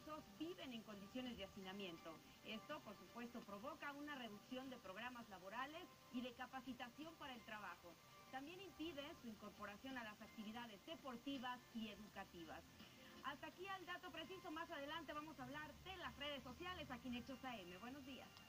reclusos viven en condiciones de hacinamiento. Esto, por supuesto, provoca una reducción de programas laborales y de capacitación para el trabajo. También impide su incorporación a las actividades deportivas y educativas. Hasta aquí el dato preciso. Más adelante vamos a hablar de las redes sociales aquí en Hechos AM. Buenos días.